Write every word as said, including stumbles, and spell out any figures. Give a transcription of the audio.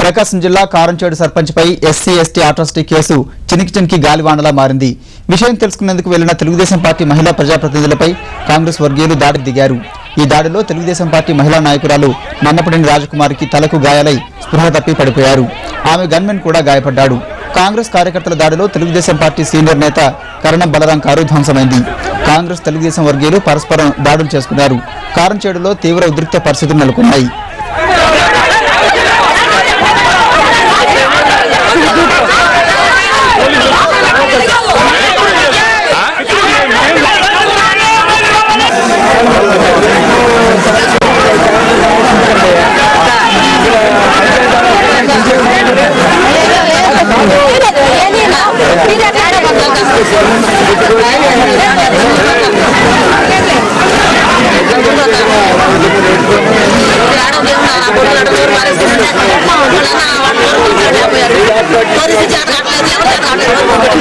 ప్రకాశం జిల్లా కారంచేడు సర్పంచ్పై SC ST atrocity case చినికి చినికి గాలివానలా మారింది. విషయం తెలుసుకునేందుకు వెళ్లిన తెలుగుదేశం పార్టీ మహిళా ప్రజాప్రతినిధులపై కాంగ్రెస్ వర్గీయులు దాడికి దిగారు. ఈ దాడిలో తెలుగుదేశం పార్టీ మహిళా నాయకురాలు నన్నపనేని రాజకుమారికి తలకు గాయాలై స్పృహ తప్పి పడిపోయారు. ఆమె గన్మెన్ కూడా గాయపడ్డాడు. కాంగ్రెస్ కార్యకర్తల దాడిలో తెలుగుదేశం పార్టీ సీనియర్ నేత కరణం బలరాం కారు ధ్వంసమైంది. కాంగ్రెస్ తెలుగుదేశం వర్గీయులు పరస్పరం దాడులు చేసుకున్నారు. కారంచేడులో తీవ్ర ఉద్రిక్త పరిస్థితులు నెలకొన్నాయి. परिस्थिति